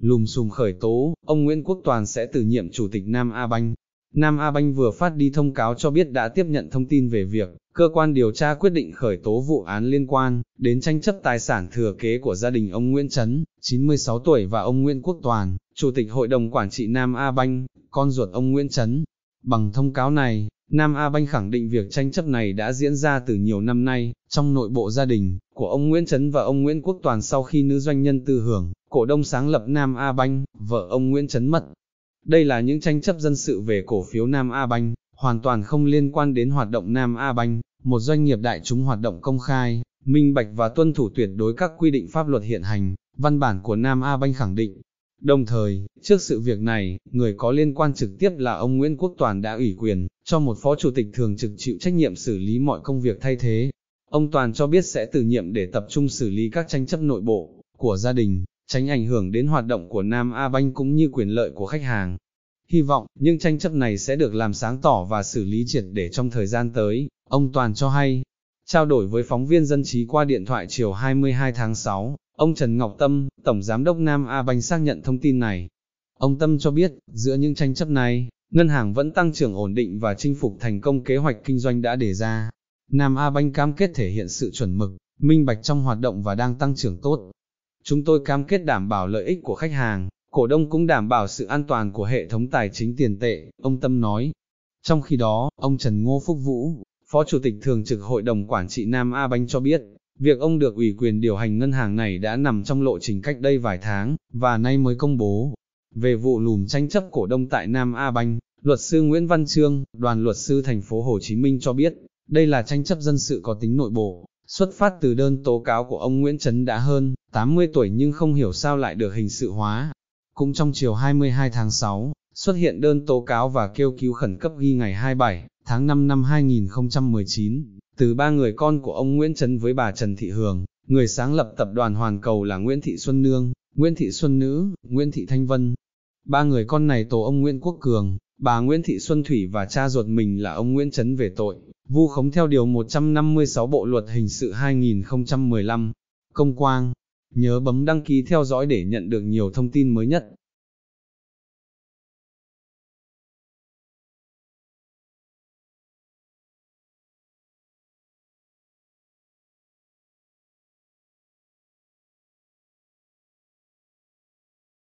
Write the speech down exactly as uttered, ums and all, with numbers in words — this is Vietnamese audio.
lùm xùm khởi tố, ông Nguyễn Quốc Toàn sẽ từ nhiệm chủ tịch Nam A Banh. Nam A Banh vừa phát đi thông cáo cho biết đã tiếp nhận thông tin về việc cơ quan điều tra quyết định khởi tố vụ án liên quan đến tranh chấp tài sản thừa kế của gia đình ông Nguyễn Chấn, chín mươi sáu tuổi và ông Nguyễn Quốc Toàn, chủ tịch hội đồng quản trị Nam A Banh, con ruột ông Nguyễn Chấn. Bằng thông cáo này, Nam A Banh khẳng định việc tranh chấp này đã diễn ra từ nhiều năm nay, trong nội bộ gia đình của ông Nguyễn Chấn và ông Nguyễn Quốc Toàn sau khi nữ doanh nhân Tư Hưởng, cổ đông sáng lập Nam A Banh, vợ ông Nguyễn Chấn mất. Đây là những tranh chấp dân sự về cổ phiếu Nam A Banh, hoàn toàn không liên quan đến hoạt động Nam A Banh, một doanh nghiệp đại chúng hoạt động công khai, minh bạch và tuân thủ tuyệt đối các quy định pháp luật hiện hành, văn bản của Nam A Banh khẳng định. Đồng thời, trước sự việc này, người có liên quan trực tiếp là ông Nguyễn Quốc Toàn đã ủy quyền cho một phó chủ tịch thường trực chịu trách nhiệm xử lý mọi công việc thay thế. Ông Toàn cho biết sẽ từ nhiệm để tập trung xử lý các tranh chấp nội bộ của gia đình, tránh ảnh hưởng đến hoạt động của Nam A Banh cũng như quyền lợi của khách hàng. Hy vọng, những tranh chấp này sẽ được làm sáng tỏ và xử lý triệt để trong thời gian tới, ông Toàn cho hay. Trao đổi với phóng viên Dân trí qua điện thoại chiều hai mươi hai tháng sáu, ông Trần Ngọc Tâm, Tổng Giám đốc Nam A Banh xác nhận thông tin này. Ông Tâm cho biết, giữa những tranh chấp này, ngân hàng vẫn tăng trưởng ổn định và chinh phục thành công kế hoạch kinh doanh đã đề ra. Nam A Banh cam kết thể hiện sự chuẩn mực, minh bạch trong hoạt động và đang tăng trưởng tốt. Chúng tôi cam kết đảm bảo lợi ích của khách hàng, cổ đông cũng đảm bảo sự an toàn của hệ thống tài chính tiền tệ, ông Tâm nói. Trong khi đó, ông Trần Ngô Phúc Vũ, Phó Chủ tịch Thường trực Hội đồng Quản trị Nam A Banh cho biết, việc ông được ủy quyền điều hành ngân hàng này đã nằm trong lộ trình cách đây vài tháng, và nay mới công bố. Về vụ lùm tranh chấp cổ đông tại Nam A Banh, luật sư Nguyễn Văn Trương, đoàn luật sư thành phố Hồ Chí Minh cho biết, đây là tranh chấp dân sự có tính nội bộ, xuất phát từ đơn tố cáo của ông Nguyễn Chấn đã hơn tám mươi tuổi nhưng không hiểu sao lại được hình sự hóa. Cũng trong chiều hai mươi hai tháng sáu, xuất hiện đơn tố cáo và kêu cứu khẩn cấp ghi ngày hai mươi bảy tháng năm năm hai nghìn không trăm mười chín, từ ba người con của ông Nguyễn Chấn với bà Trần Thị Hường, người sáng lập tập đoàn Hoàn Cầu là Nguyễn Thị Xuân Nương, Nguyễn Thị Xuân Nữ, Nguyễn Thị Thanh Vân. Ba người con này tố ông Nguyễn Quốc Cường, bà Nguyễn Thị Xuân Thủy và cha ruột mình là ông Nguyễn Chấn về tội vu khống theo điều một trăm năm mươi sáu Bộ Luật Hình sự hai nghìn không trăm mười lăm. Công Quang, nhớ bấm đăng ký theo dõi để nhận được nhiều thông tin mới nhất.